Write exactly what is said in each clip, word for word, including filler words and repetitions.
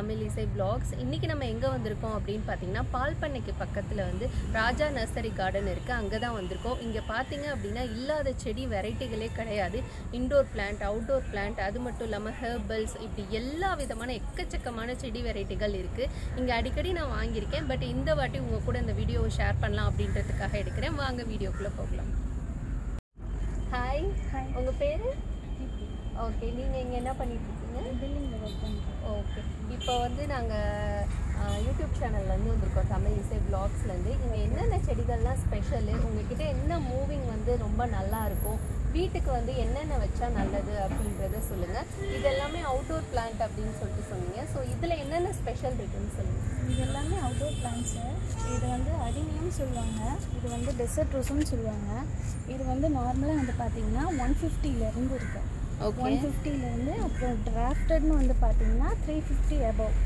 Tamilisai vlogs. இன்னைக்கு நம்ம எங்க வந்திருக்கோம் அப்படினு பாத்தீங்கன்னா பால் பண்ணைக்கு பக்கத்துல வந்து ராஜா நர்சரி கார்டன் இருக்கு. அங்க தான் வந்திருக்கோம். இங்க பாத்தீங்க அப்படினா இல்லாத செடி வெரைட்டிகளே கிடையாது. இன்டோர் பிளான்ட், அவுட்டோர் பிளான்ட், அது மட்டும் இல்லாம ஹெர்பல்ஸ் இப்படி எல்லா விதமான எக்கச்சக்கமான செடி வெரைட்டிகள் இருக்கு. இங்க அடிக்கடி நான் வாங்கியிருக்கேன். பட் இந்த வாட்டி உங்க கூட இந்த வீடியோவை ஷேர் பண்ணலாம் அப்படின்றதுக்காக எடுக்கிறேன். வாங்க வீடியோக்குள்ள போகலாம். ஹாய், உங்க பேரு? ஓகே, நீங்கள் இங்கே என்ன பண்ணிட்டு இருக்கீங்க? பில்டிங்கில் ஒர்க் பண்ணுறோம். ஓகே, இப்போ வந்து நாங்கள் யூடியூப் சேனல்லேருந்து வந்திருக்கோம், தமிழிசை விளாக்ஸ்லேருந்து. இங்கே என்னென்ன செடிகள்லாம் ஸ்பெஷலு, உங்கள்கிட்ட என்ன மூவிங் வந்து ரொம்ப நல்லா இருக்கும், வீட்டுக்கு வந்து என்னென்ன வச்சா நல்லது அப்படின்றத சொல்லுங்கள். இது எல்லாமே அவுட்டோர் பிளான்ட் அப்படின்னு சொல்லிட்டு சொன்னீங்க. ஸோ இதில் என்னென்ன ஸ்பெஷல் இருக்குன்னு சொல்லுங்கள். இது எல்லாமே அவுட்டோர் பிளான்ட்ஸு. இது வந்து அடினியம் சொல்லுவாங்க, இது வந்து டெசர்ட் ரோஸுன்னு சொல்லுவாங்க. இது வந்து நார்மலாக வந்து பார்த்தீங்கன்னா ஒன் ஃபிஃப்டிலேருந்து இருக்குது. ஒன் ஃபிஃப்டிலேருந்து அப்புறம் டிராஃப்டட்னு வந்து பார்த்தீங்கன்னா த்ரீ ஃபிஃப்டி அபவ்.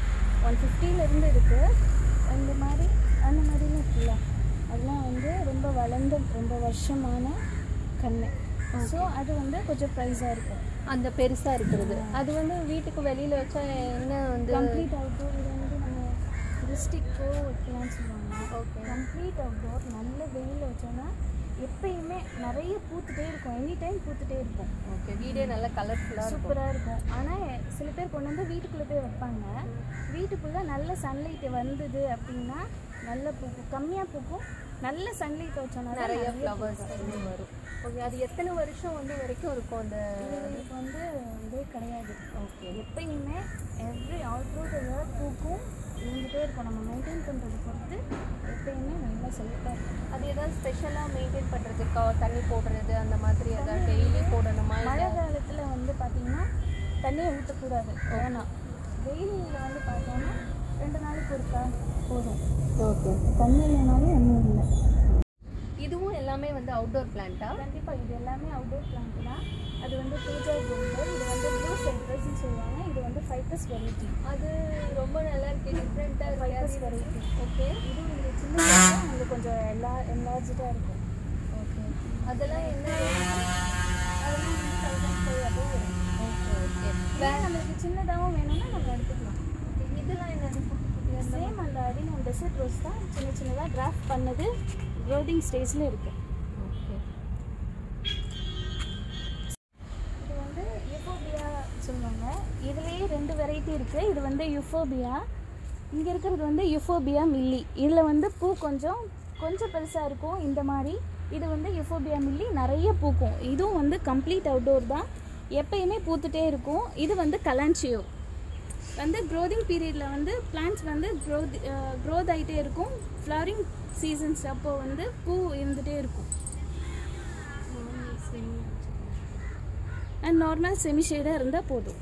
ஒன் ஃபிஃப்டிலேருந்து இருக்குது. அந்த மாதிரி அந்த மாதிரிலாம் இருக்குல்ல, அதெல்லாம் வந்து ரொம்ப வளர்ந்த ரொம்ப வருஷமான கன்று. ஸோ அது வந்து கொஞ்சம் ப்ரைஸாக இருக்கும். அந்த பெருசாக இருக்கிறது அது வந்து வீட்டுக்கு வெளியில் வச்சா என்ன வந்து கம்ப்ளீட் அவுட்டோர். இது வந்து நம்ம டிஸ்ட்ரிக்டோ வைக்கலாம்னு சொல்லுவாங்க. ஓகே, கம்ப்ளீட் அவுட்டோர் நல்ல வெயிலில் வச்சோன்னா எப்பயுமே நிறைய பூத்துட்டே இருக்கும், எனி டைம் பூத்துட்டே இருக்கும். ஓகே, வீடே நல்லா கலர்ஃபுல்லாக சூப்பராக இருக்கும். ஆனால் சில பேர் கொண்டு வந்து வீட்டுக்குள்ளே போய் வைப்பாங்க. வீட்டுக்குள்ளே நல்ல சன்லைட் வந்தது அப்படின்னா நல்ல பூக்கும், கம்மியாக பூக்கும். நல்ல சன்லைட் வச்சோன்னா நிறைய ஃப்ளவர்ஸ் வந்து வரும். ஓகே, அது எத்தனை வருஷம் வந்து வரைக்கும் இருக்கும்? அந்த இதுக்கு வந்து இதே கிடையாது. ஓகே, எப்பயுமே every all through the year பூக்கும், இருந்துகிட்டே இருக்கும். நம்ம மெயின்டைன் பண்ணுறது பொறுத்து எப்பயுமே நல்லா செழிப்பாக இருக்கும். அது ஏதாவது ஸ்பெஷலாக மெயின்டைன் பண்ணுறதுக்கா தண்ணி போடுறது அந்த மாதிரி ஏதாவது டெய்லி போடணுமா? மழை காலத்தில் வந்து பார்த்திங்கன்னா தண்ணியை ஊற்றக்கூடாது. வேணாம். வெயிலில் வந்து பார்த்தோன்னா ரெண்டு நாளைக்கு ஒருக்கா போதும். ஓகே, தண்ணி இல்லைனாலும் ஒன்றும் இல்லை. இதுவும் எல்லாமே வந்து அவுட்டோர் பிளான்ட்டா? கண்டிப்பாக இது எல்லாமே அவுட்டோர் பிளான்ட் தான். அது வந்து பூஜா கோல்டர், இது வந்து ப்ளூ சைப்ரஸ்ன்னு சொல்லுவாங்க. இது வந்து ஃபைக்கஸ் வெரைட்டி. அது ரொம்ப நல்லா இருக்கு, டிஃப்ரெண்ட்டாக ஃபைக்கஸ் வெரைட்டி. ஓகே, இது இந்த சின்ன உங்களுக்கு கொஞ்சம் எல்லா என்லார்ஜாக இருக்கும். ஓகே, அதெல்லாம் என்ன? அதெல்லாம் வந்து தௌசண்ட் ஃபைவ் அபோவ் வரும். ஓகே ஓகே, வேறு நம்மளுக்கு சின்னதாகவும் வேணும்னா நம்ம எடுத்துக்கலாம். இதெல்லாம் என்னது? சேம் அந்த அடினியம் டெசர்ட் ரோஸ் தான், சின்ன சின்னதாக டிராஃப்ட் பண்ணது க்ரோதிங் ஸ்டேஜில் இருக்குது. ஓகே, இது வந்து யூஃபோபியா சொல்லுவாங்க. இதுலேயே ரெண்டு வெரைட்டி இருக்குது. இது வந்து யூஃபோபியா, இங்கே இருக்கிறது வந்து யூஃபோபியா மில்லி. இதில் வந்து பூ கொஞ்சம் கொஞ்சம் பெருசாக இருக்கும் இந்த மாதிரி. இது வந்து யூஃபோபியா மில்லி, நிறைய பூக்கும். இதுவும் வந்து கம்ப்ளீட் அவுட்டோர் தான், எப்பயுமே பூத்துட்டே இருக்கும். இது வந்து கலான்சியோ வந்து க்ரோதிங் பீரியடில் வந்து பிளான்ட்ஸ் வந்து க்ரோத் க்ரோத் ஆகிட்டே இருக்கும். ஃப்ளவரிங் சீசன்ஸ் அப்போது வந்து பூ இருந்துகிட்டே இருக்கும். அண்ட் நார்மல் செமி ஷேடாக இருந்தால் போதும்.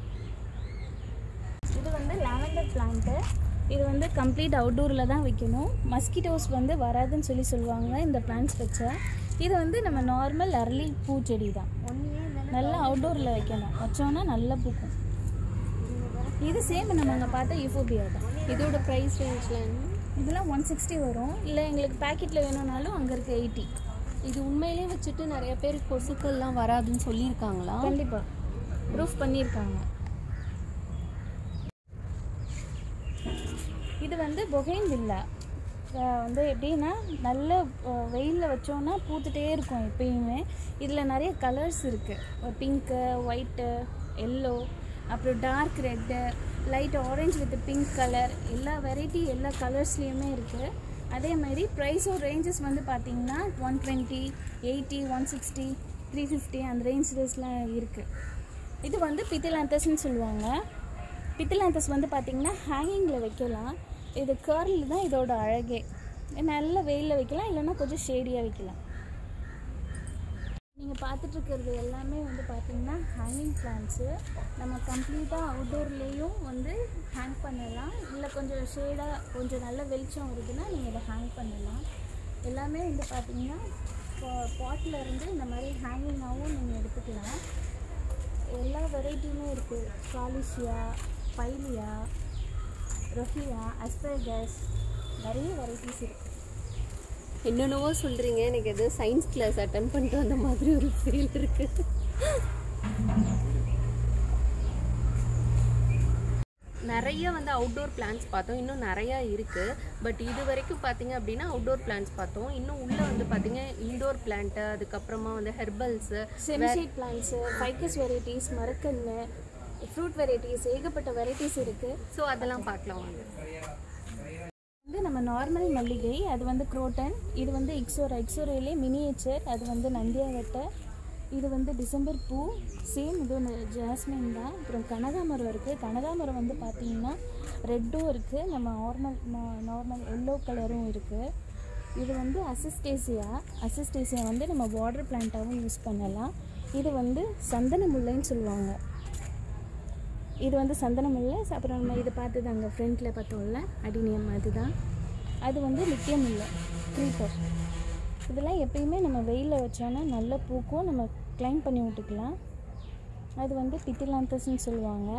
இது வந்து லாவெண்டர் பிளான்ட்டு. இது வந்து கம்ப்ளீட் அவுட்டோரில் தான் வைக்கணும். மஸ்கிட்டோஸ் வந்து வராதுன்னு சொல்லி சொல்லுவாங்க இந்த பிளான்ட்ஸ் வச்சா. இது வந்து நம்ம நார்மல் அரளி பூச்செடி தான், நல்லா அவுட்டோரில் வைக்கணும். வச்சோன்னா நல்லா பூக்கும். இது சேம் நம்ம அங்கே பார்த்தா யூஃபோபியா தான். இதோட ப்ரைஸ் ரேஞ்சில் இதெல்லாம் ஒன் சிக்ஸ்டி வரும். இல்லை எங்களுக்கு பேக்கெட்டில் வேணும்னாலும் அங்கே இருக்க எயிட்டி. இது உண்மையிலே வச்சுட்டு நிறைய பேர் கொசுக்கள்லாம் வராதுன்னு சொல்லியிருக்காங்களா? கண்டிப்பாக ப்ரூஃப் பண்ணியிருக்காங்க. இது வந்து பொகைன் வில்லா வந்து எப்படின்னா நல்ல வெயிலில் வச்சோன்னா பூத்துட்டே இருக்கும் எப்பயுமே. இதில் நிறைய கலர்ஸ் இருக்குது, பிங்க்கு, ஒயிட்டு, எல்லோ, அப்புறம் dark red, light orange with pink colour, எல்லா வெரைட்டி எல்லா கலர்ஸ்லேயுமே இருக்குது. அதே மாதிரி ப்ரைஸும் ரேஞ்சஸ் வந்து பார்த்திங்கன்னா one twenty, eighty, one sixty, three fifty அந்த ரேஞ்சஸ்லாம் இருக்குது. இது வந்து பித்திலாந்தஸ்ன்னு சொல்லுவாங்க. பித்திலாந்தஸ் வந்து பார்த்திங்கன்னா ஹேங்கிங்கில் வைக்கலாம். இது கர்ல் தான் இதோட அழகே. நல்ல வெயிலில் வைக்கலாம், இல்லைன்னா கொஞ்சம் ஷேடியாக வைக்கலாம். நீங்கள் பார்த்துட்ருக்கிறது எல்லாமே வந்து பார்த்திங்கன்னா ஹேங்கிங் பிளான்ட்ஸு. நம்ம கம்ப்ளீட்டாக அவுட்டோர்லேயும் வந்து ஹேங் பண்ணலாம், இல்லை கொஞ்சம் ஷேடாக கொஞ்சம் நல்ல வெளிச்சம் வருதுன்னா நீங்கள் இதை ஹேங் பண்ணலாம். எல்லாமே வந்து பார்த்திங்கன்னா பாட்டில் இருந்து இந்த மாதிரி ஹேங்கிங்காகவும் நீங்கள் எடுத்துக்கலாம். எல்லா வெரைட்டியுமே இருக்குது. காலிஷியா, பைலியா, ரொஹியா, அஸ்பரகஸ், நிறைய வெரைட்டிஸ் இருக்குது. என்னென்னவோ சொல்கிறீங்க, எனக்கு எது சயின்ஸ் கிளாஸ் அட்டன் பண்ணிட்டு வந்த மாதிரி ஒரு ஃபீல் இருக்குது. நிறைய நிறைய வந்து அவுட்டோர் பிளான்ஸ் பார்த்தோம். இன்னும் நிறையா இருக்குது. பட் இது வரைக்கும் பார்த்தீங்க அப்படின்னா அவுட்டோர் பிளான்ஸ் பார்த்தோம். இன்னும் உள்ளே வந்து பார்த்தீங்க இன்டோர் பிளான்ட்டு, அதுக்கப்புறமா வந்து ஹெர்பல்ஸு, செமிசீட் பிளான்ட்ஸு, ஃபைக்கஸ் வெரைட்டிஸ், மரக்கன்று, ஃப்ரூட் வெரைட்டிஸ், ஏகப்பட்ட வெரைட்டிஸ் இருக்குது. ஸோ அதெல்லாம் பார்க்கலாம் வாங்க. வந்து நம்ம நார்மல் மல்லிகை, அது வந்து குரோட்டன். இது வந்து எக்ஸோரா, எக்ஸோரையிலே மினியேச்சர், அது வந்து நந்தியாவட்டை. இது வந்து டிசம்பர் பூ, சேம் இது ஒன்று ஜாஸ்மின் தான். அப்புறம் கனகாமரம் இருக்குது. கனகாமரம் வந்து பார்த்திங்கன்னா ரெட்டும் இருக்குது, நம்ம நார்மல் நார்மல் எல்லோ கலரும் இருக்குது. இது வந்து அசிஸ்டேசியா. அசிஸ்டேசியா வந்து நம்ம வாட்டர் பிளான்ட்டாகவும் யூஸ் பண்ணலாம். இது வந்து சந்தன முல்லைன்னு சொல்லுவாங்க. இது வந்து சந்தன முல்லை. அப்புறம் நம்ம இதை பார்த்தது அங்கே ஃப்ரண்ட்டில் பார்த்தோம்ல அடினியம், அதுதான். அது வந்து நித்திய முல்லை, க்ரீப்பர். இதெல்லாம் எப்பயுமே நம்ம வெயிலில் வச்சோன்னா நல்லா பூக்கும், நம்ம க்ளைம் பண்ணி விட்டுக்கலாம். அது வந்து பித்திலாந்தஸ்ன்னு சொல்லுவாங்க.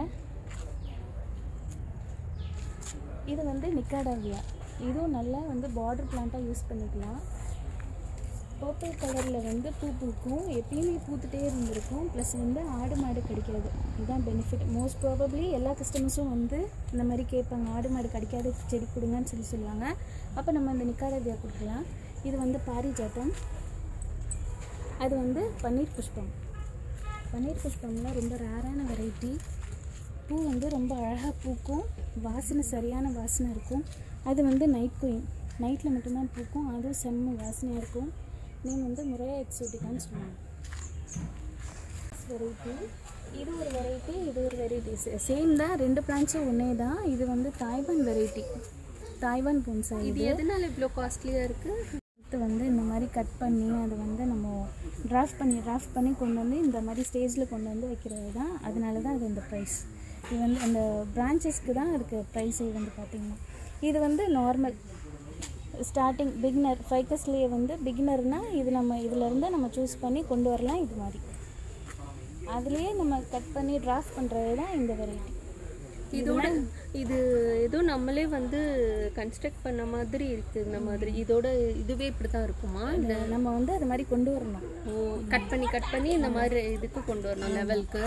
இது வந்து நிக்காடாவியா. இதுவும் நல்லா வந்து பார்டர் பிளான்ட்டாக யூஸ் பண்ணிக்கலாம். பர்பிள் கலரில் வந்து பூ பூக்கும், எப்பயுமே பூத்துட்டே இருந்திருக்கும். ப்ளஸ் வந்து ஆடு மாடு கடிக்காது, இதுதான் பெனிஃபிட். மோஸ்ட் ப்ராபப்ளி எல்லா கஸ்டமர்ஸும் வந்து இந்த மாதிரி கேட்பாங்க, ஆடு மாடு கடிக்காத செடி கொடுங்கன்னு சொல்லி சொல்லுவாங்க. அப்போ நம்ம இந்த நிக்காடாவியா கொடுக்கலாம். இது வந்து பாரிஜாத்தம். அது வந்து பன்னீர் புஷ்பம். பன்னீர் புஷ்பம்லாம் ரொம்ப ரேரான வெரைட்டி. பூ வந்து ரொம்ப அழகாக பூக்கும், வாசனை சரியான வாசனை இருக்கும். அது வந்து நைட் குயின், நைட்டில் மட்டும்தான் பூக்கும், அதுவும் செம்ம வாசனையாக இருக்கும். நேம் வந்து முறையா எக்ஸோட்டிக்கான்னு சொல்லுவாங்க. வெரைட்டி இது ஒரு வெரைட்டி, இது ஒரு வெரைட்டி. சேம் தான், ரெண்டு பிளான்ட்ஸும் ஒன்றே தான். இது வந்து தாய்வான் வெரைட்டி, தாய்வான் போன்சாய். இது எதனால இவ்வளோ காஸ்ட்லியாக இருக்குது? இது வந்து இந்த மாதிரி கட் பண்ணி அதை வந்து நம்ம ட்ராஃப்ட் பண்ணி ட்ராஃப்ட் பண்ணி கொண்டு வந்து இந்த மாதிரி ஸ்டேஜில் கொண்டு வந்து வைக்கிறது தான். அதனால தான் அது இந்த ப்ரைஸ். இது வந்து அந்த பிரான்ச்சஸ்க்கு தான் அதுக்கு ப்ரைஸே வந்து பார்த்திங்கன்னா. இது வந்து நார்மல் ஸ்டார்டிங் பிகினர், ஃபைக்கஸ்லேயே வந்து பிகினர்னால் இது நம்ம இதிலேருந்து நம்ம சூஸ் பண்ணி கொண்டு வரலாம். இது மாதிரி அதுலேயே நம்ம கட் பண்ணி ட்ராஃப்ட் பண்ணுறது தான் இந்த வெரைட்டி. இதோட இது ஏதோ நம்மளே வந்து கன்ஸ்ட்ரக்ட் பண்ண மாதிரி இருக்குது. இந்த மாதிரி இதோட இதுவே இப்படி தான் இருக்குமா? இந்த நம்ம வந்து அது மாதிரி கொண்டு வரணும். ஓ, கட் பண்ணி கட் பண்ணி இந்த மாதிரி இதுக்கு கொண்டு வரணும் லெவலுக்கு.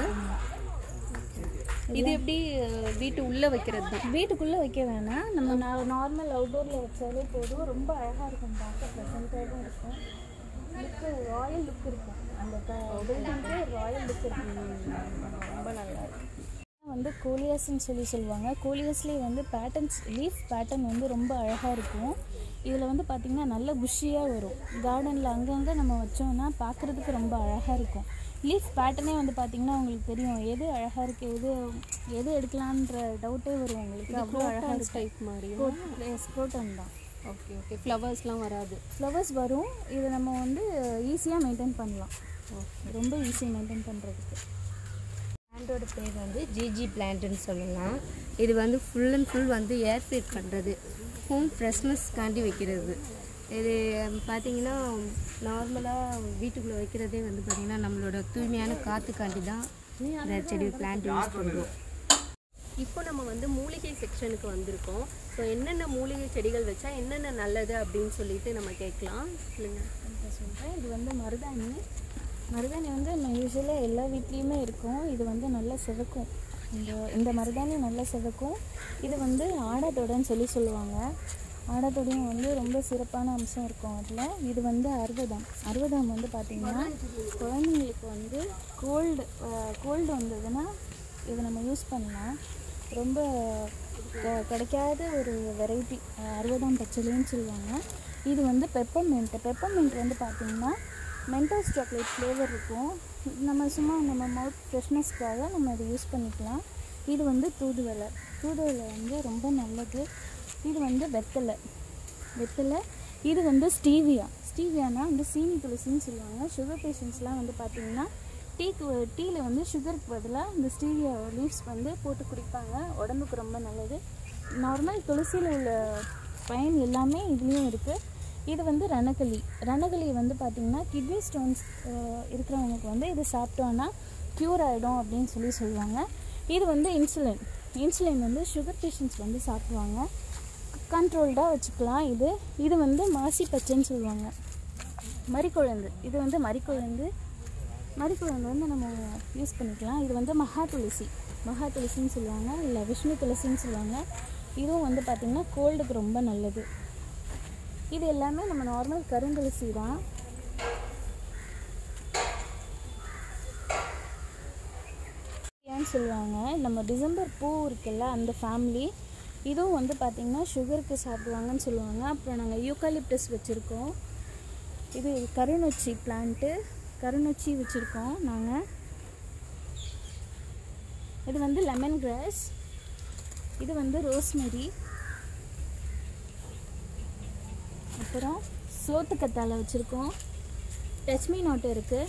இது எப்படி வீட்டு உள்ளே வைக்கிறது தான்? வீட்டுக்குள்ளே வைக்க வேணாம், நம்ம நார்மல் அவுட்டோரில் வச்சாலே போதும். ரொம்ப அழகாக இருக்கும், பார்க்க ப்ளசண்ட்டாகவும் இருக்கும். லுக்கு ராயல் லுக் இருக்கும், அந்த பில்டிங்க்கு ராயல் லுக் இருக்கும். ரொம்ப நல்லா இருக்கும். வந்து கோலியாஸ்ன்னு சொல்லி சொல்லுவாங்க. கோலியாஸ்லேயே வந்து பேட்டர்ன்ஸ், லீஃப் பேட்டர்ன் வந்து ரொம்ப அழகாக இருக்கும். இதில் வந்து பார்த்திங்கன்னா நல்ல புஷ்ஷியாக வரும். கார்டனில் அங்கங்கே நம்ம வச்சோம்னா பார்க்குறதுக்கு ரொம்ப அழகாக இருக்கும். லீஃப் பேட்டர்னே வந்து பார்த்திங்கன்னா உங்களுக்கு தெரியும், எது அழகாக இருக்குது, எது எது எடுக்கலான்ற டவுட்டே வரும் உங்களுக்கு. அவ்வளோ அழகாக இருக்கு. டைப் மாதிரி ஸ்க்ரோட்டன் தான். Okay okay. ஃப்ளவர்ஸ்லாம் வராது? ஃப்ளவர்ஸ் வரும். இதை நம்ம வந்து ஈஸியாக மெயின்டைன் பண்ணலாம். ஓகே, ரொம்ப ஈஸியாக மெயின்டைன் பண்ணுறதுக்கு. பிளான்ட்டோட பேர் வந்து ஜிஜி பிளான்ட்டுன்னு சொல்லலாம். இது வந்து ஃபுல் அண்ட் ஃபுல் வந்து ஏர் ஃபீட் பண்ணுறது, ஹோம் ஃப்ரெஷ்னஸ்க்காண்டி வைக்கிறது. இது பார்த்திங்கன்னா நார்மலாக வீட்டுக்குள்ளே வைக்கிறதே வந்து பார்த்திங்கன்னா நம்மளோட தூய்மையான காற்றுக்காண்டி தான் இந்த செடி பிளான்ட் யூஸ் பண்ணுறோம். இப்போ நம்ம வந்து மூலிகை செக்ஷனுக்கு வந்திருக்கோம். ஸோ என்னென்ன மூலிகை செடிகள் வச்சா என்னென்ன நல்லது அப்படின்னு சொல்லிட்டு நம்ம கேட்கலாம். இல்லைங்க சொல்கிறேன். இது வந்து மருதாணி. மருதாணி வந்து நம்ம யூஸ்வலாக எல்லா வீட்லேயுமே இருக்கும். இது வந்து நல்லா சிவக்கும். இந்த இந்த மருதாணி நல்லா சிவக்கும். இது வந்து ஆடாதொடைன்னு சொல்லி சொல்லுவாங்க. ஆடாதொடையும் வந்து ரொம்ப சிறப்பான அம்சம் இருக்கும் அதில். இது வந்து அறுபதாம் அறுபதாம் வந்து பார்த்திங்கன்னா குழந்தைங்களுக்கு வந்து கோல்டு கோல்டு வந்ததுன்னா இதை நம்ம யூஸ் பண்ணலாம். ரொம்ப கிடைக்காத ஒரு வெரைட்டி அறுபதாம் பச்சைலின்னு சொல்லுவாங்க. இது வந்து பெப்பர்மெண்ட். பெப்பர்மெண்ட் வந்து பார்த்திங்கன்னா மென்டோஸ் சாக்லேட் ஃப்ளேவர் இருக்கும். நம்ம சும்மா நம்ம மவுத் ஃப்ரெஷ்னஸ்க்காக நம்ம இதை யூஸ் பண்ணிக்கலாம். இது வந்து தூதுவளை. தூதுவளை வந்து ரொம்ப நல்லது. இது வந்து வெத்தலை வெத்தலை இது வந்து ஸ்டீவியா. ஸ்டீவியானா வந்து சீனி துளசின்னு சொல்லுவாங்க. சுகர் பேஷண்ட்ஸ்லாம் வந்து பார்த்திங்கன்னா டீக்கு டீயில் வந்து சுகருக்கு பதிலாக இந்த ஸ்டீவியா லீவ்ஸ் வந்து போட்டு குடிப்பாங்க. உடம்புக்கு ரொம்ப நல்லது. நார்மல் துளசியில் உள்ள பயன் எல்லாமே இதுலேயும் இருக்குது. இது வந்து ரணகளி. ரணகளி வந்து பார்த்திங்கன்னா கிட்னி ஸ்டோன்ஸ் இருக்கிறவங்களுக்கு வந்து இது சாப்பிட்டோன்னா க்யூர் ஆகிடும் அப்படின்னு சொல்லி சொல்லுவாங்க. இது வந்து இன்சுலின். இன்சுலின் வந்து சுகர் பேஷண்ட்ஸ் வந்து சாப்பிடுவாங்க, கண்ட்ரோல்டாக வச்சுக்கலாம். இது இது வந்து மாசி பச்சைன்னு சொல்லுவாங்க. மறிக்குழந்து. இது வந்து மறிக்குழந்து. மறிக்குழந்து வந்து நம்ம யூஸ் பண்ணிக்கலாம். இது வந்து மகா துளசி. மகா துளசின்னு சொல்லுவாங்க, இல்லை விஷ்ணு துளசின்னு சொல்லுவாங்க. இதுவும் வந்து பார்த்திங்கன்னா கோல்டுக்கு ரொம்ப நல்லது. இது எல்லாமே நம்ம நார்மல் கருந்துளசி தான். ஏன்னு சொல்லுவாங்க, நம்ம டிசம்பர் பூ இருக்குல்ல அந்த ஃபேமிலி, இதுவும் வந்து பார்த்திங்கன்னா சுகருக்கு சாப்பிடுவாங்கன்னு சொல்லுவாங்க. அப்புறம் நாங்கள் யூக்காலிப்டஸ் வச்சுருக்கோம். இது கருநொச்சி பிளான்ட்டு, கருநொச்சி வச்சுருக்கோம் நாங்கள். இது வந்து லெமன் கிராஸ், இது வந்து ரோஸ்மெரி, அப்புறம் சோத்துக்கத்தாழை வச்சுருக்கோம். டச்மி நோட்டு இருக்குது.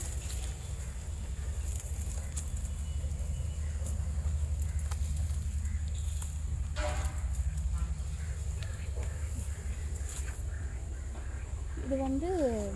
இது வந்து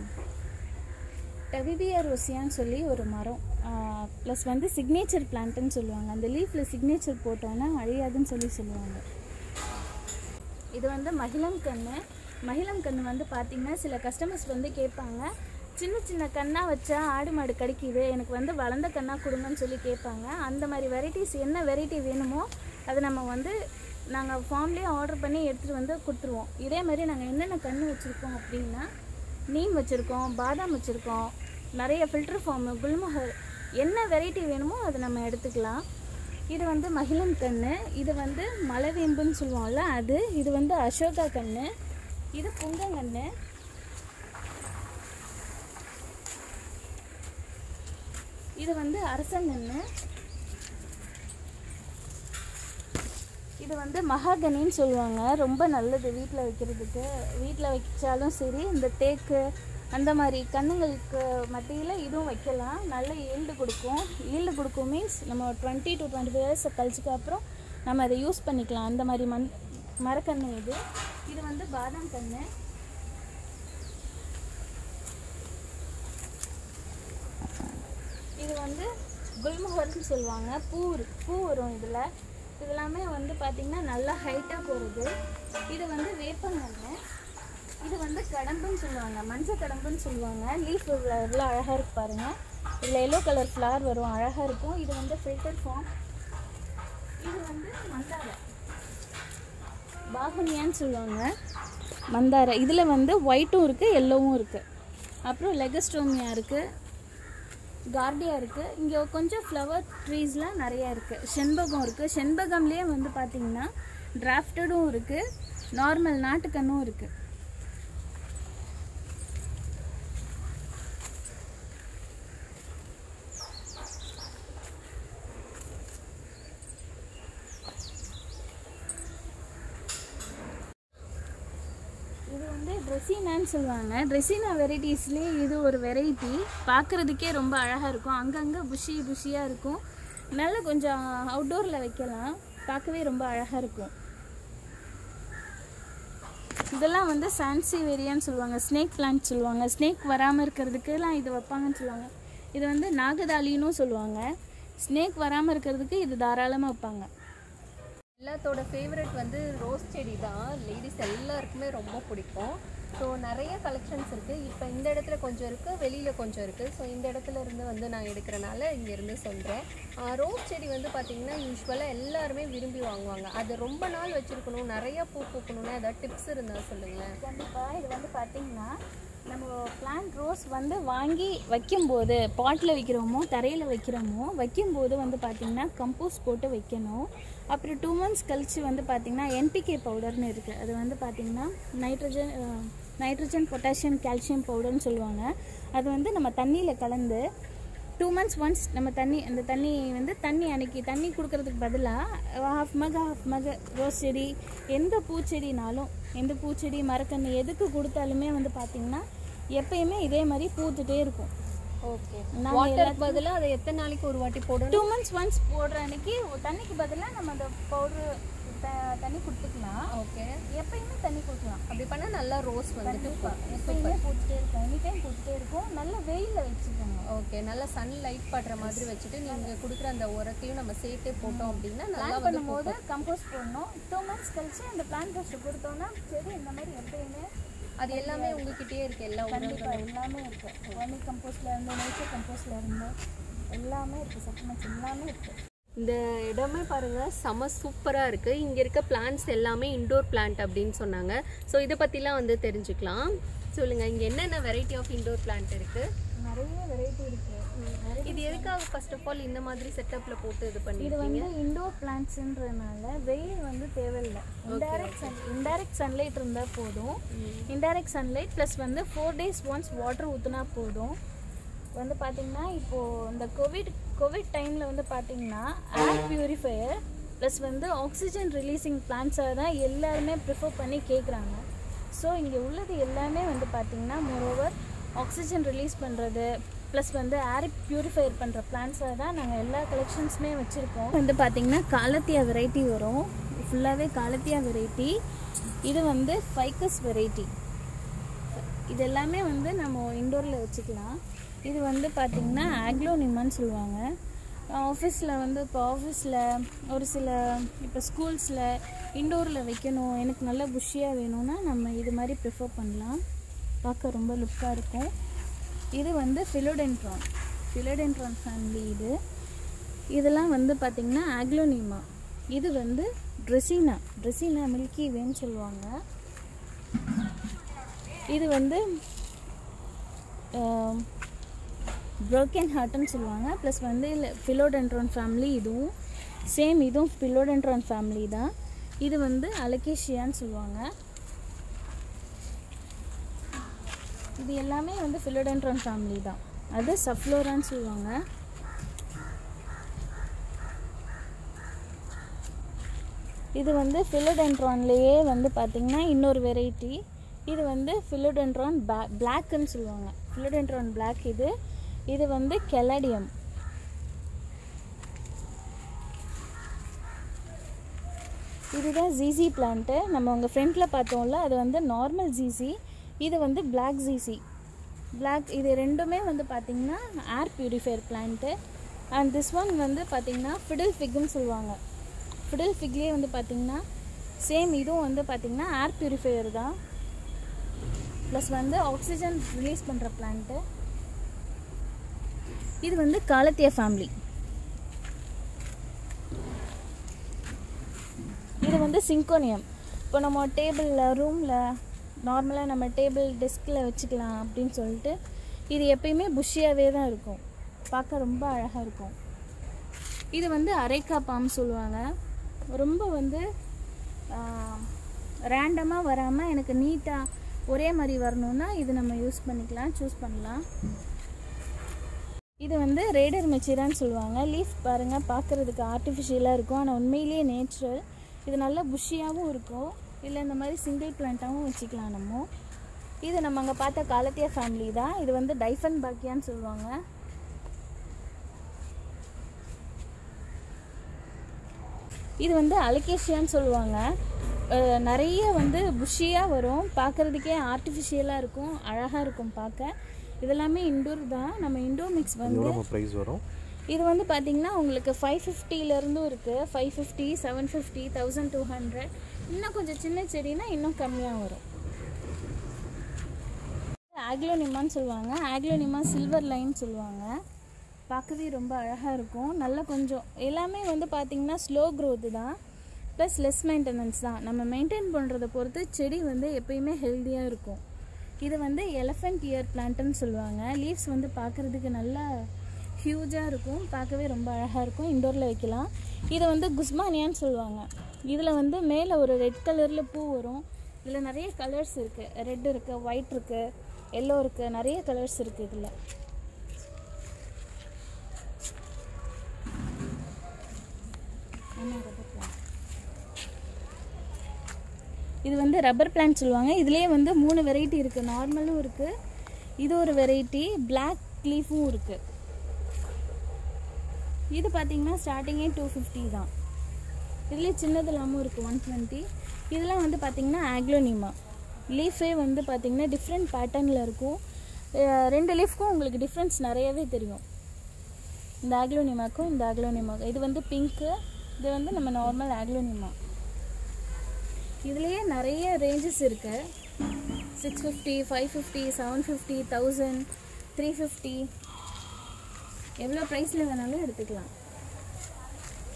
டவிபியா ரோசியான்னு சொல்லி ஒரு மரம், ப்ளஸ் வந்து சிக்னேச்சர் பிளான்ட்டுன்னு சொல்லுவாங்க. அந்த லீஃபில் சிக்னேச்சர் போட்டோன்னா அழியாதுன்னு சொல்லி சொல்லுவாங்க. இது வந்து மகிழம் கன்று. மகிழம் கன்று வந்து பார்த்திங்கன்னா சில கஸ்டமர்ஸ் வந்து கேட்பாங்க, சின்ன சின்ன கண்ணாக வச்சா ஆடு மாடு கடிக்குது, எனக்கு வந்து வளர்ந்த கண்ணாக கொடுங்கன்னு சொல்லி கேட்பாங்க. அந்த மாதிரி வெரைட்டிஸ் என்ன வெரைட்டி வேணுமோ அதை நம்ம வந்து நாங்கள் ஃபார்ம்லேயே ஆர்டர் பண்ணி எடுத்துகிட்டு வந்து கொடுத்துருவோம். இதே மாதிரி நாங்கள் என்னென்ன கன்று வச்சுருக்கோம் அப்படின்னா, நீம் வச்சுருக்கோம், பாதாம் வச்சுருக்கோம், நிறைய ஃபில்டர் ஃபார்மு, குல்மஹர், என்ன வெரைட்டி வேணுமோ அதை நம்ம எடுத்துக்கலாம். இது வந்து மகிழம் கன்று, இது வந்து மலைவேம்புன்னு சொல்லுவோம்ல அது, இது வந்து அசோகா கன்று, இது புங்கங்கன்று, இது வந்து அரசங்கன்று, இது வந்து மகாகனின்னு சொல்லுவாங்க. ரொம்ப நல்லது வீட்டில் வைக்கிறதுக்கு. வீட்டில் வச்சாலும் சரி, இந்த தேக்கு அந்த மாதிரி கண்ணுங்களுக்கு மத்தியில் இதுவும் வைக்கலாம். நல்ல ஈல்டு கொடுக்கும். ஈல்டு கொடுக்கும் மீன்ஸ் நம்ம twenty to twenty five years கழிச்சுக்கு அப்புறம் நம்ம அதை யூஸ் பண்ணிக்கலாம். அந்த மாதிரி மண் மரக்கன்று இது. இது வந்து பாதாம் கன்று. இது வந்து குல்மஹர்னு சொல்லுவாங்க. பூ பூ வரும் இதில். இதெல்லாமே வந்து பார்த்திங்கன்னா நல்லா ஹைட்டாக போகிறது. இது வந்து வேப்பங்கன்று. இது வந்து கடம்புன்னு சொல்லுவாங்க, மஞ்சள் கடம்புன்னு சொல்லுவாங்க. லீஃப் எவ்வளோ அழகாக இருக்கு பாருங்கள். இதில் எல்லோ கலர் ஃப்ளவர் வரும், அழகாக இருக்கும். இது வந்து ஃபில்டர் ஃபார்ம். இது வந்து மந்தாரை, பாகுனியான்னு சொல்லுவாங்க. மந்தாரை இதில் வந்து ஒயிட்டும் இருக்குது, எல்லோவும் இருக்குது. அப்புறம் லெகஸ்ட்ரோமியா இருக்குது, கார்டியா இருக்குது. இங்கே கொஞ்சம் ஃப்ளவர் ட்ரீஸ்லாம் நிறையா இருக்குது. செண்பகம் இருக்குது. செண்பகம்லேயே வந்து பார்த்திங்கன்னா டிராஃப்டடும் இருக்குது, நார்மல் நாட்டுக்கன்னும் இருக்குது. இது வந்து ட்ரெஸ்ஸினான்னு சொல்லுவாங்க. ட்ரெஸ்ஸினா வெரைட்டிஸ்லேயே இது ஒரு வெரைட்டி. பார்க்குறதுக்கே ரொம்ப அழகாக இருக்கும். அங்கங்கே புஷி புஷியாக இருக்கும். நல்லா கொஞ்சம் அவுட்டோரில் வைக்கலாம், பார்க்கவே ரொம்ப அழகாக இருக்கும். இதெல்லாம் வந்து சான்சிவேரியான்னு சொல்லுவாங்க, ஸ்னேக் பிளான்ட் சொல்லுவாங்க. ஸ்னேக் வராமல் இருக்கிறதுக்குலாம் இது வைப்பாங்கன்னு சொல்லுவாங்க. இது வந்து நாகதாலின்னு சொல்லுவாங்க. ஸ்னேக் வராமல் இருக்கிறதுக்கு இது தாராளமாக வைப்பாங்க. எல்லாத்தோட ஃபேவரட் வந்து ரோஸ் செடி தான். லேடிஸ் எல்லாருக்குமே ரொம்ப பிடிக்கும். ஸோ நிறைய கலெக்ஷன்ஸ் இருக்குது. இப்போ இந்த இடத்துல கொஞ்சம் இருக்குது, வெளியில் கொஞ்சம் இருக்குது. ஸோ இந்த இடத்துல இருந்து வந்து நான் எடுக்கிறனால இங்கேருந்து சொல்கிறேன். ரோஸ் செடி வந்து பார்த்திங்கன்னா யூஸ்வலாக எல்லாருமே விரும்பி வாங்குவாங்க. அது ரொம்ப நாள் வச்சுருக்கணும், நிறையா பூ பூக்கணும்னா ஏதாவது டிப்ஸ் இருந்தால் சொல்லுங்களேன். கண்டிப்பாக. இது வந்து பார்த்திங்கன்னா நம்ம பிளான்ட் ரோஸ் வந்து வாங்கி வைக்கும்போது, பாட்டில் வைக்கிறோமோ தரையில் வைக்கிறோமோ, வைக்கும்போது வந்து பார்த்திங்கன்னா கம்போஸ்ட் போட்டு வைக்கணும். அப்புறம் டூ மந்த்ஸ் கழித்து வந்து பார்த்திங்கன்னா என்பிகே பவுடர்னு இருக்குது. அது வந்து பார்த்திங்கன்னா நைட்ரஜன் நைட்ரஜன் பொட்டாசியம் கால்சியம் பவுடர்னு சொல்லுவாங்க. அது வந்து நம்ம தண்ணியில் கலந்து டூ மந்த்ஸ் ஒன்ஸ் நம்ம தண்ணி அந்த தண்ணி வந்து தண்ணி அன்றைக்கி தண்ணி கொடுக்கறதுக்கு பதிலாக ஹாஃப் மக ஹாஃப் மக ரோஸ் செடி, எந்த பூச்செடினாலும், எந்த பூச்செடி மரக்கன்று எதுக்கு கொடுத்தாலுமே வந்து பார்த்திங்கன்னா எப்பயுமே இதே மாதிரி பூத்துட்டே இருக்கும். ஓகே. வாட்டருக்கு பதிலாக அதை எத்தனை நாளைக்கு ஒரு வாட்டி போடணும்? டூ மந்த்ஸ் ஒன்ஸ் போடுற அன்றைக்கி தண்ணிக்கு பதிலாக நம்ம அந்த பவுட்ரு த தண்ணி கொடுத்துக்கலாம். ஓகே. எப்பயுமே தண்ணி கொடுக்கலாம். அப்படி பண்ணால் நல்லா ரோஸ் வந்துட்டு எப்பயுமே பூத்துட்டே இருக்கும், எனி டைம் பூத்துட்டே இருக்கும். நல்ல வெயிலில் வச்சுக்கோங்க. ஓகே. நல்லா சன் லைட் படுற மாதிரி வச்சுட்டு நீங்கள் கொடுக்குற அந்த உரத்தையும் நம்ம சேர்த்தே போட்டோம் அப்படின்னா நல்லா பண்ணும்போது கம்போஸ்ட் போடணும். டூ மந்த்ஸ் கழிச்சு அந்த பிளான்ட் ஃபஸ்ட்டு கொடுத்தோன்னா சரி இந்த மாதிரி எப்பயுமே அது எல்லாமே உங்ககிட்டயே இருக்குது. எல்லா கண்டிப்பாக எல்லாமே இருக்குது. வர்மி கம்போஸ்ட்லேருந்து நேச்சர் கம்போஸ்ட்லேருந்து எல்லாமே இருக்குது. சப்ளிமெண்ட்ஸ் எல்லாமே இருக்குது. இந்த இடமே பாருங்கள் செம சூப்பராக இருக்குது. இங்கே இருக்க பிளான்ட்ஸ் எல்லாமே இண்டோர் பிளான்ட் அப்படின்னு சொன்னாங்க. ஸோ இதை பற்றிலாம் வந்து தெரிஞ்சுக்கலாம். சொல்லுங்கள், இங்கே என்னென்ன வெரைட்டி ஆஃப் இண்டோர் பிளான்ட் இருக்குது? நிறைய வெரைட்டி இருக்குது. இது எதுக்காக ஃபர்ஸ்ட் ஆஃப் ஆல் இந்த மாதிரி செட்டப்பில் போட்டு இது பண்ணி இது வந்து இண்டோர் பிளான்ட்ஸுன்றதுனால வெயில் வந்து தேவையில்லை. இன்டைரக்ட் சன் இன்டைரக்ட் சன்லைட் இருந்தால் போதும். இன்டைரக்ட் சன்லைட் ப்ளஸ் வந்து ஃபோர் டேஸ் ஒன்ஸ் வாட்டர் ஊற்றினா போதும். வந்து பார்த்திங்கன்னா இப்போது இந்த கோவிட் கோவிட் டைமில் வந்து பார்த்திங்கன்னா ஏர் பியூரிஃபையர் ப்ளஸ் வந்து ஆக்சிஜன் ரிலீஸிங் பிளான்ட்ஸாக தான் எல்லாருமே ப்ரிஃபர் பண்ணி கேட்குறாங்க. ஸோ இங்கே உள்ளது எல்லாமே வந்து பார்த்திங்கன்னா மோரோவர் ஆக்சிஜன் ரிலீஸ் பண்ணுறது ப்ளஸ் வந்து ஏர் பியூரிஃபையர் பண்ணுற பிளான்ட்ஸாக தான் நாங்கள் எல்லா கலெக்ஷன்ஸுமே வச்சுருக்கோம். வந்து பார்த்திங்கன்னா காலத்தியா வெரைட்டி வரும். ஃபுல்லாகவே காலத்தியா வெரைட்டி. இது வந்து ஃபைக்கஸ் வெரைட்டி. இது எல்லாமே வந்து நம்ம இண்டோரில் வச்சுக்கலாம். இது வந்து பார்த்திங்கன்னா ஆக்லோனிமான்னு சொல்லுவாங்க. ஆஃபீஸில் வந்து இப்போ ஆஃபீஸில் ஒரு சில இப்போ ஸ்கூல்ஸில் இண்டோரில் வைக்கணும், எனக்கு நல்லா புஷ்ஷியாக வேணும்னா நம்ம இது மாதிரி ப்ரிஃபர் பண்ணலாம். பார்க்க ரொம்ப லுக்காக இருக்கும். இது வந்து ஃபிலோடென்ட்ரான் ஃபிலோடென்ட்ரான் ஃபேமிலி. இது இதெல்லாம் வந்து பார்த்திங்கன்னா ஆக்லோனிமா. இது வந்து ட்ரெஸினா ட்ரெஸினா மில்கி வேன்னு சொல்லுவாங்க. இது வந்து ப்ரோக்கன் ஹார்ட்னு சொல்லுவாங்க. ப்ளஸ் வந்து இல்லை ஃபிலோடென்ட்ரான் ஃபேமிலி. இதுவும் சேம், இதுவும் ஃபிலோடென்ட்ரான் ஃபேமிலி தான். இது வந்து அலகேஷியான்னு சொல்லுவாங்க. இது எல்லாமே வந்து ஃபிலோடென்ட்ரான் ஃபேமிலி தான். அது சஃப்ளோரான்னு சொல்லுவாங்க. இது வந்து ஃபிலோடென்ட்ரான்லேயே வந்து பார்த்திங்கன்னா இன்னொரு வெரைட்டி. இது வந்து ஃபிலோடென்ட்ரான் பா பிளாக்குன்னு சொல்லுவாங்க. Philodendron black. இது இது வந்து கெலாடியம். இதுதான் ஜிசி பிளான்ட்டு. நம்ம உங்கள் ஃப்ரண்ட்டில் பார்த்தோம்ல, அது வந்து நார்மல் ஜிசி. இது வந்து பிளாக் ஜிசி பிளாக். இது ரெண்டுமே வந்து பார்த்திங்கன்னா air purifier plant. And this one வந்து பார்த்திங்கன்னா ஃபிடில் ஃபிக்குன்னு சொல்லுவாங்க. ஃபிடில் ஃபிக்லேயே வந்து பார்த்திங்கன்னா சேம், இதுவும் வந்து பார்த்திங்கன்னா ஏர் பியூரிஃபையர் தான். ப்ளஸ் வந்து ஆக்சிஜன் ரிலீஸ் பண்ணுற பிளான்ட்டு. இது வந்து காலத்தியா ஃபேமிலி. இது வந்து சிங்கோனியம். இப்போ நம்ம டேபிளில் ரூமில் நார்மலாக நம்ம டேபிள் டெஸ்கில் வச்சுக்கலாம் அப்படின்னு சொல்லிட்டு இது எப்பயுமே புஷ்ஷியாகவே தான் இருக்கும். பார்க்க ரொம்ப அழகாக இருக்கும். இது வந்து அரைக்கா பாம் சொல்லுவாங்க. ரொம்ப வந்து ரேண்டமாக வராமல் எனக்கு நீட்டாக ஒரே மாதிரி வரணுன்னா இது நம்ம யூஸ் பண்ணிக்கலாம், சூஸ் பண்ணலாம். இது வந்து ரேடர் மெச்சிரான்னு சொல்லுவாங்க. லீஃப் பாருங்கள், பார்க்குறதுக்கு ஆர்டிஃபிஷியலாக இருக்கும், ஆனால் உண்மையிலேயே நேச்சுரல். இது நல்லா புஷ்ஷியாகவும் இருக்கும். இல்லை இந்த மாதிரி சிங்கிள் பிளான்ட்டாகவும் வச்சுக்கலாம் நம்ம. இது நம்ம அங்கே பார்த்த காலத்தியா ஃபேமிலி தான். இது வந்து டைஃபன் பாக்கியான்னு சொல்லுவாங்க. இது வந்து அலகேஷியான்னு சொல்லுவாங்க. நிறைய வந்து புஷ்ஷியாக வரும், பார்க்குறதுக்கே ஆர்டிஃபிஷியலாக இருக்கும், அழகாக இருக்கும் பார்க்க. இதெல்லாமே இண்டோர் தான். நம்ம இண்டோர் மிக்ஸ் வந்து ப்ரைஸ் வரும். இது வந்து பார்த்திங்கன்னா உங்களுக்கு ஃபைவ் ஃபிஃப்டிலேருந்தும் இருக்குது. Five fifty seven fifty thousand two hundred இன்னும் கொஞ்சம் சின்ன செடினா இன்னும் கம்மியாக வரும். ஆக்லோனிமான்னு சொல்லுவாங்க. ஆக்லோனிமா சில்வர் லைன் சொல்லுவாங்க. பார்க்கவே ரொம்ப அழகாக இருக்கும். நல்லா கொஞ்சம் எல்லாமே வந்து பார்த்திங்கன்னா ஸ்லோ க்ரோத்து தான், ப்ளஸ் லெஸ் மெயின்டெனன்ஸ் தான். நம்ம மெயின்டைன் பண்ணுறதை பொறுத்து செடி வந்து எப்பயுமே ஹெல்த்தியாக இருக்கும். இது வந்து எலஃபெண்ட் இயர் பிளான்ட்டுன்னு சொல்லுவாங்க. லீவ்ஸ் வந்து பார்க்குறதுக்கு நல்லா ஹியூஜாக இருக்கும், பார்க்கவே ரொம்ப அழகாக இருக்கும், இண்டோரில் வைக்கலாம். இதை வந்து குஸ்மானியான்னு சொல்லுவாங்க. இதில் வந்து மேலே ஒரு ரெட் கலரில் பூ வரும். இதில் நிறைய கலர்ஸ் இருக்குது. ரெட் இருக்குது, ஒயிட் இருக்குது, எல்லோ இருக்குது, நிறைய கலர்ஸ் இருக்குது இதில். இது வந்து ரப்பர் பிளான்ட் சொல்லுவாங்க. இதுலேயே வந்து மூணு வெரைட்டி இருக்குது. நார்மலும் இருக்குது, இது ஒரு வெரைட்டி, பிளாக் லீஃபும் இருக்குது. இது பார்த்திங்கன்னா ஸ்டார்டிங்கே டூ ஃபிஃப்டி தான். இதுலேயே சின்னது இல்லாமல் இருக்குது ஒன் டுவெண்ட்டி. இதெல்லாம் வந்து பார்த்திங்கன்னா ஆக்லோனிமா. லீஃபே வந்து பார்த்திங்கன்னா டிஃப்ரெண்ட் பேட்டர்னில் இருக்கும். ரெண்டு லீஃப்க்கும் உங்களுக்கு டிஃப்ரென்ஸ் நிறையவே தெரியும், இந்த ஆக்லோனிமாக்கும் இந்த ஆக்லோனிமாக்கும். இது வந்து பிங்க்கு, இது வந்து நம்ம நார்மல் ஆக்லோனிமா. இதுலேயே நிறைய ரேஞ்சஸ் இருக்குது. Six fifty five fifty seven fifty thousand three fifty எவ்வளோ ப்ரைஸில் வேணாலும் எடுத்துக்கலாம்.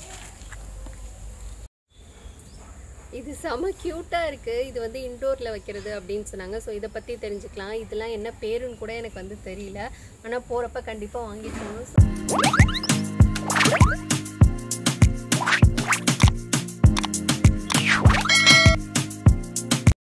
இது செம க்யூட்டாக இருக்குது. இது வந்து இன்டோரில் வைக்கிறது அப்படின்னு சொன்னாங்க. ஸோ இதை பற்றி தெரிஞ்சுக்கலாம். இதெல்லாம் என்ன பேருன்னு கூட எனக்கு வந்து தெரியல. ஆனால் போகிறப்ப கண்டிப்பாக வாங்கிட்டு போகணும்.